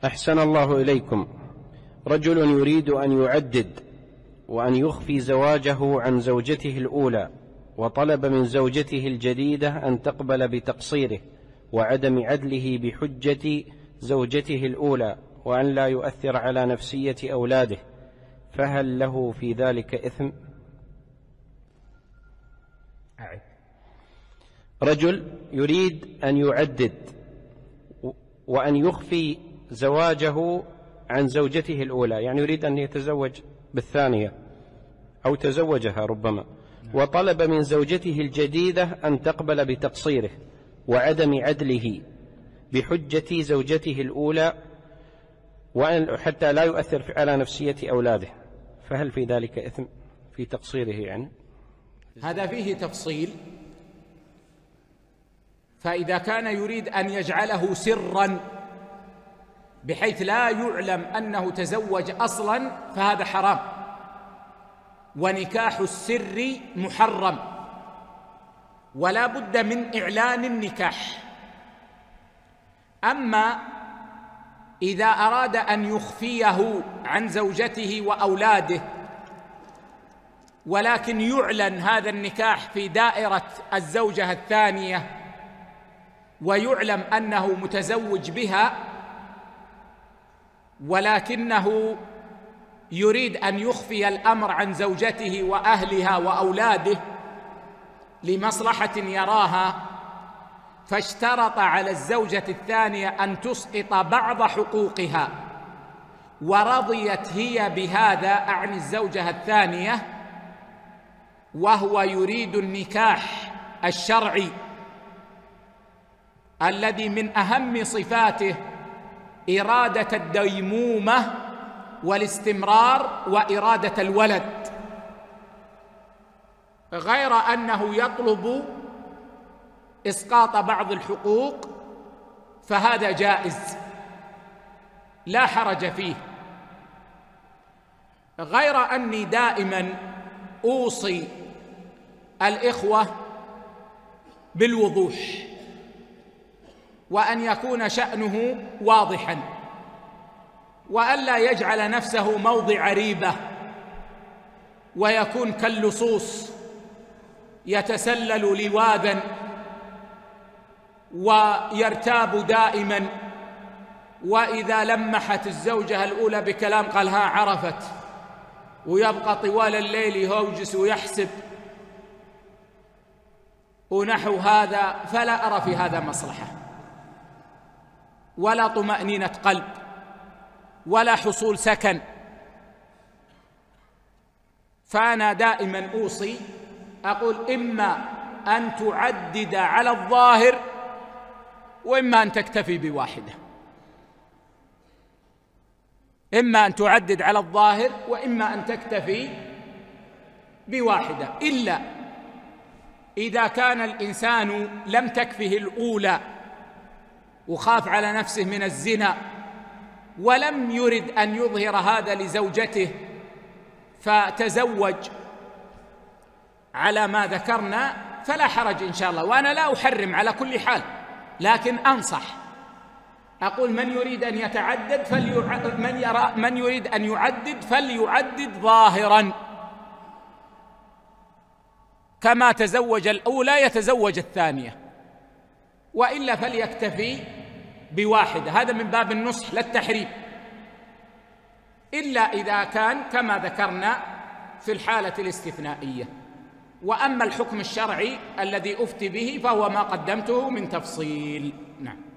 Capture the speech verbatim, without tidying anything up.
أحسن الله إليكم. رجل يريد أن يعدد وأن يخفي زواجه عن زوجته الأولى، وطلب من زوجته الجديدة أن تقبل بتقصيره وعدم عدله بحجة زوجته الأولى، وأن لا يؤثر على نفسية أولاده، فهل له في ذلك إثم؟ أعد. رجل يريد أن يعدد وأن يخفي زواجه عن زوجته الأولى، يعني يريد أن يتزوج بالثانية أو تزوجها ربما، وطلب من زوجته الجديدة أن تقبل بتقصيره وعدم عدله بحجة زوجته الأولى، وأن حتى لا يؤثر على نفسية أولاده، فهل في ذلك إثم في تقصيره؟ يعني هذا فيه تفصيل. فإذا كان يريد أن يجعله سرا بحيث لا يعلم أنه تزوج أصلا فهذا حرام، ونكاح السر محرم، ولا بد من إعلان النكاح. أما إذا أراد أن يخفيه عن زوجته وأولاده ولكن يعلن هذا النكاح في دائرة الزوجة الثانية ويعلم أنه متزوج بها، ولكنه يريد أن يخفي الأمر عن زوجته وأهلها وأولاده لمصلحة يراها، فاشترط على الزوجة الثانية أن تسقط بعض حقوقها ورضيت هي بهذا عن الزوجة الثانية، وهو يريد النكاح الشرعي الذي من أهم صفاته إرادة الديمومة والاستمرار وإرادة الولد، غير أنه يطلب إسقاط بعض الحقوق، فهذا جائز لا حرج فيه. غير أني دائما أوصي الإخوة بالوضوح، وأن يكون شأنه واضحا، وألا يجعل نفسه موضع ريبة ويكون كاللصوص يتسلل لواذا ويرتاب دائما، وإذا لمحت الزوجة الأولى بكلام قال ها عرفت، ويبقى طوال الليل يهوجس ويحسب ونحو هذا، فلا أرى في هذا مصلحة ولا طمأنينة قلب ولا حصول سكن. فأنا دائما أوصي أقول إما أن تعدد على الظاهر وإما أن تكتفي بواحدة، إما أن تعدد على الظاهر وإما أن تكتفي بواحدة، إلا إذا كان الإنسان لم تكفه الأولى وخاف على نفسه من الزنا ولم يرد أن يظهر هذا لزوجته فتزوج على ما ذكرنا، فلا حرج إن شاء الله. وأنا لا أحرم على كل حال، لكن أنصح أقول من يريد أن يتعدد فليعدد، من, يرى من يريد أن يعدد فليعدد ظاهراً، كما تزوج الأولى يتزوج الثانية، وإلا فليكتفي بواحدة. هذا من باب النصح لا التحريم، إلا إذا كان كما ذكرنا في الحالة الاستثنائية. وأما الحكم الشرعي الذي أفتي به فهو ما قدمته من تفصيل. نعم.